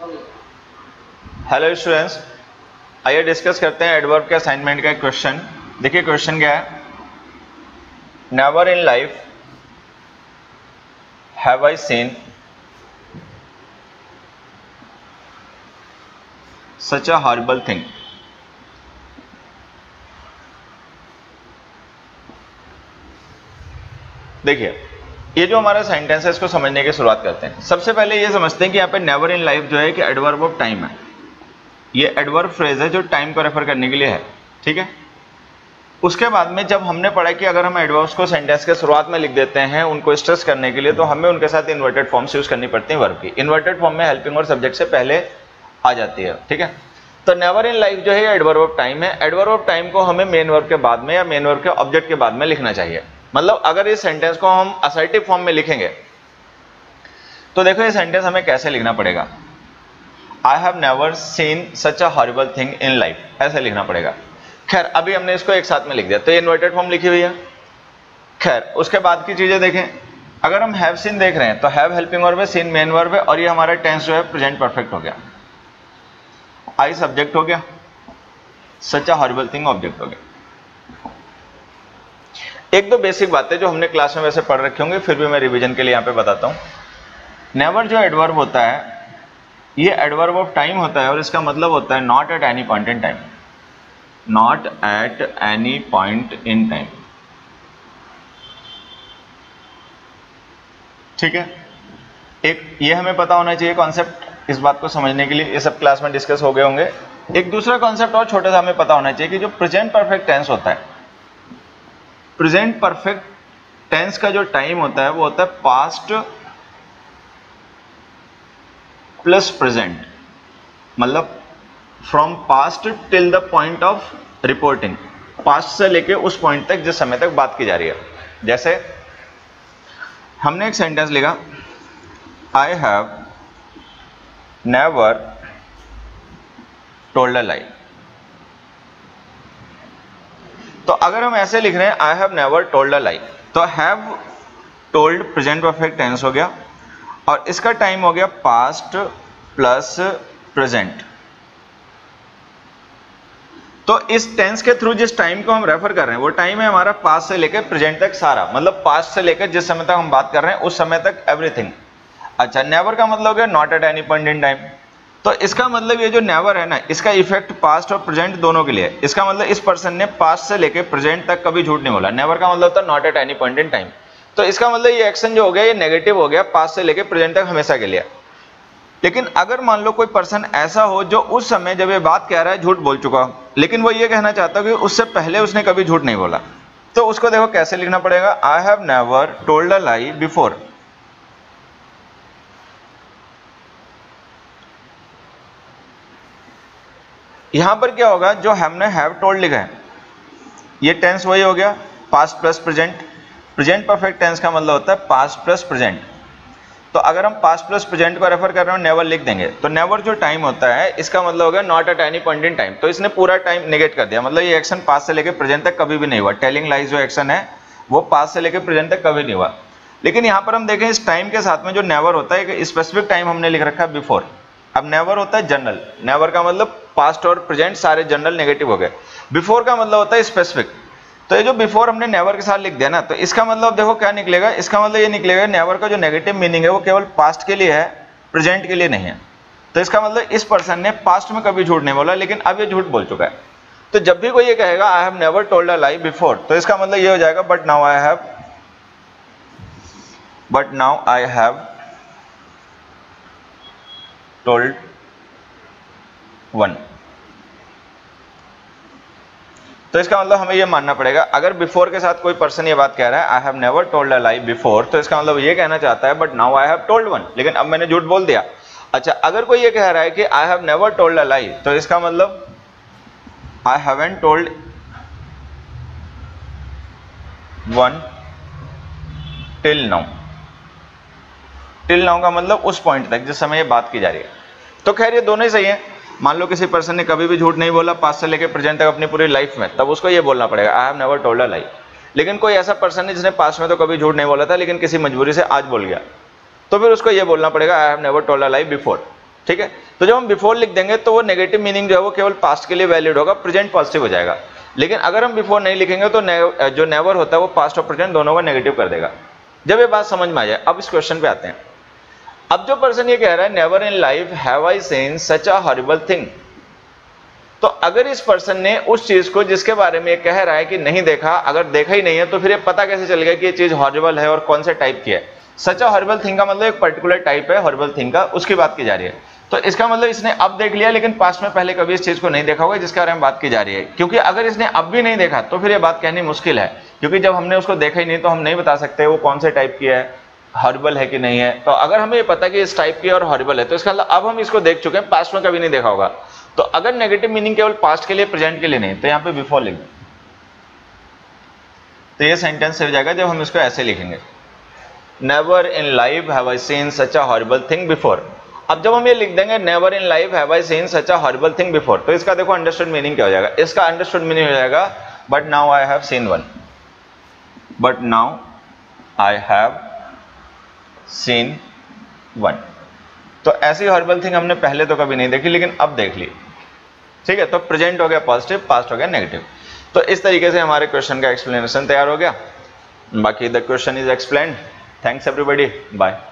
Hello students, आइए discuss करते हैं एडवर्ब के असाइनमेंट का एक क्वेश्चन। देखिए क्वेश्चन क्या है। Never in life have I seen such a horrible thing. देखिए ये जो हमारा सेंटेंस है इसको समझने की शुरुआत करते हैं। सबसे पहले ये समझते हैं कि यहाँ पे नेवर इन लाइफ जो है कि एडवर्ब ऑफ टाइम है। ये एडवर्ब फ्रेज है जो टाइम को रेफर करने के लिए है, ठीक है। उसके बाद में जब हमने पढ़ा कि अगर हम एडवर्ब्स को सेंटेंस के शुरुआत में लिख देते हैं उनको स्ट्रेस करने के लिए, तो हमें उनके साथ इन्वर्टेड फॉर्म्स यूज करनी पड़ती है वर्ब की। इन्वर्टेड फॉर्म में हेल्पिंग और सब्जेक्ट से पहले आ जाती है, ठीक है। तो नेवर इन लाइफ जो है एडवर्ब ऑफ टाइम है। एडवर्ब ऑफ टाइम को हमें मेन वर्ब के बाद में या मेन वर्ब के ऑब्जेक्ट के बाद में लिखना चाहिए। मतलब अगर इस सेंटेंस को हम असर्टिव फॉर्म में लिखेंगे तो देखो ये सेंटेंस हमें कैसे लिखना पड़ेगा। I have never seen such a horrible thing in life, ऐसे लिखना पड़ेगा। खैर अभी हमने इसको एक साथ में लिख दिया तो ये इन्वर्टेड फॉर्म लिखी हुई है। खैर उसके बाद की चीजें देखें। अगर हम हैव सीन देख रहे हैं तो हैव हेल्पिंग वर्ब है, सीन मेन वर्ब है और ये हमारा टेंस जो है प्रेजेंट परफेक्ट हो गया। आई सब्जेक्ट हो गया, such a horrible thing object हो गया। एक दो बेसिक बातें जो हमने क्लास में वैसे पढ़ रखे होंगे फिर भी मैं रिवीजन के लिए यहां पे बताता हूं। नेवर जो एडवर्ब होता है ये एडवर्ब ऑफ टाइम होता है और इसका मतलब होता है not at any point in time. Not at any point in time, ठीक है। एक ये हमें पता होना चाहिए कॉन्सेप्ट, इस बात को समझने के लिए ये सब क्लास में डिस्कस हो गए होंगे। एक दूसरा कॉन्सेप्ट और छोटा सा हमें पता होना चाहिए कि जो प्रेजेंट परफेक्ट टेंस होता है, प्रेजेंट परफेक्ट टेंस का जो टाइम होता है वो होता है पास्ट प्लस प्रेजेंट। मतलब from past till the point of reporting, past से लेके उस पॉइंट तक जिस समय तक बात की जा रही है। जैसे हमने एक सेंटेंस लिखा, I have never told a lie. तो अगर हम ऐसे लिख रहे हैं I have never told a lie, तो have told present perfect tense हो गया और इसका टाइम हो गया पास्ट प्लस प्रेजेंट। तो इस टेंस के थ्रू जिस टाइम को हम रेफर कर रहे हैं वो टाइम है हमारा पास्ट से लेकर प्रेजेंट तक सारा। मतलब पास्ट से लेकर जिस समय तक हम बात कर रहे हैं उस समय तक एवरीथिंग। अच्छा, नेवर का मतलब है not at any point in time. तो इसका मतलब ये जो नेवर है ना, इसका इफेक्ट पास्ट और प्रेजेंट दोनों के लिए है। इसका मतलब इस पर्सन ने पास्ट से लेकर प्रेजेंट तक कभी झूठ नहीं बोला। नेवर का मतलब होता है not at any point in time. तो इसका मतलब ये एक्शन जो हो गया ये नेगेटिव हो गया, पास्ट से लेकर प्रेजेंट तक हमेशा के लिए। लेकिन अगर मान लो कोई पर्सन ऐसा हो जो उस समय जब ये बात कह रहा है झूठ बोल चुका हो, लेकिन वो ये कहना चाहता है कि उससे पहले उसने कभी झूठ नहीं बोला, तो उसको देखो कैसे लिखना पड़ेगा। I have never told a lie before. यहां पर क्या होगा, जो हमने हैव टोल्ड लिखा है ये टेंस वही हो गया past plus present. Present perfect tense का मतलब होता है पास्ट प्लस प्रेजेंट। तो अगर हम पास्ट प्लस प्रेजेंट को रेफर कर रहे हो नेवर लिख देंगे तो नेवर जो टाइम होता है इसका मतलब होगा not at any point in time. तो इसने पूरा टाइम नेगेट कर दिया, मतलब ये एक्शन पास्ट से लेकर प्रेजेंट तक कभी भी नहीं हुआ। टेलिंग लाइज जो एक्शन है वो पास्ट से लेकर प्रेजेंट तक कभी नहीं हुआ। लेकिन यहाँ पर हम देखें इस टाइम के साथ में जो नेवर होता है एक स्पेसिफिक टाइम हमने लिख रखा है बिफोर। अब नेवर होता है जनरल, नेवर का मतलब पास्ट और प्रेजेंट सारे जनरल नेगेटिव हो गए। बिफोर का मतलब होता है स्पेसिफिक। तो ये जो बिफोर हमने नेवर के साथ लिख दिया ना, तो इसका मतलब देखो क्या निकलेगा। इसका मतलब ये निकलेगा नेवर का जो नेगेटिव मीनिंग है वो केवल पास्ट के लिए है, प्रेजेंट के लिए नहीं है। तो इसका मतलब इस पर्सन ने पास्ट में कभी झूठ नहीं बोला लेकिन अब ये झूठ बोल चुका है। तो जब भी कोई ये कहेगा I have never told a lie before, तो इसका मतलब ये हो जाएगा but now I have told one. तो इसका मतलब हमें ये मानना पड़ेगा अगर बिफोर के साथ कोई पर्सन ये बात कह रहा है I have never told a lie before, तो इसका मतलब ये कहना चाहता है but now I have told one, लेकिन अब मैंने झूठ बोल दिया। अच्छा, अगर कोई ये कह रहा है कि I have never told a lie, तो इसका मतलब I haven't told one till now. Till now का मतलब उस पॉइंट तक जिस समय ये बात की जा रही है। तो खैर ये दोनों ही सही है। मान लो किसी पर्सन ने कभी भी झूठ नहीं बोला पास्ट से लेकर प्रेजेंट तक अपनी पूरी लाइफ में, तब उसको ये बोलना पड़ेगा I have never told a lie. लेकिन कोई ऐसा पर्सन है जिसने पास्ट में तो कभी झूठ नहीं बोला था लेकिन किसी मजबूरी से आज बोल गया, तो फिर उसको ये बोलना पड़ेगा I have never told a lie before. ठीक है। तो जब हम बिफोर लिख देंगे तो वो नेगेटिव मीनिंग जो है वो केवल पास्ट के लिए वैलिड होगा, प्रेजेंट पॉजिटिव हो जाएगा। लेकिन अगर हम बिफोर नहीं लिखेंगे तो जो नेवर होता है वो पास्ट और प्रेजेंट दोनों को नेगेटिव कर देगा। जब ये बात समझ में आ जाए, अब इस क्वेश्चन पे आते हैं। अब जो पर्सन ये कह रहा है never in life have I seen such a horrible thing, तो अगर इस पर्सन ने उस चीज को जिसके बारे में ये कह रहा है कि नहीं देखा, अगर देखा ही नहीं है तो फिर ये पता कैसे चल गया कि ये चीज हॉरिबल है और कौन से टाइप की है। सच अ हॉरिबल थिंग का मतलब एक पर्टिकुलर टाइप है हॉरिबल थिंग का, उसकी बात की जा रही है। तो इसका मतलब इसने अब देख लिया लेकिन पास्ट में पहले कभी इस चीज को नहीं देखा होगा जिसके बारे में बात की जा रही है। क्योंकि अगर इसने अब भी नहीं देखा तो फिर ये बात कहनी मुश्किल है, क्योंकि जब हमने उसको देखा ही नहीं तो हम नहीं बता सकते वो कौन से टाइप की है, हॉरिबल है कि नहीं है। तो अगर हमें ये पता कि इस टाइप की और हॉरिबल है तो इसका मतलब अब हम इसको देख चुके हैं, पास्ट में कभी नहीं देखा होगा। तो अगर नेगेटिव मीनिंग केवल पास्ट के लिए प्रेजेंट के लिए नहीं, तो यहाँ पे बिफोर लिख दें, तो ये सेंटेंस हो जाएगा जब हम इसको ऐसे लिखेंगे, never in life have I seen such a horrible thing before. अब जब हम ये लिख देंगे never in life have I seen such a horrible thing before, तो इसका देखो अंडरस्टूड मीनिंग क्या हो जाएगा। इसका अंडरस्टूड मीनिंग हो जाएगा but now I have seen one, but now I have seen one. तो ऐसी हॉरिबल थिंग हमने पहले तो कभी नहीं देखी लेकिन अब देख ली, ठीक है। तो प्रेजेंट हो गया पॉजिटिव, पास्ट हो गया नेगेटिव। तो इस तरीके से हमारे क्वेश्चन का एक्सप्लेनेशन तैयार हो गया। बाकी the question is explained. Thanks everybody, bye.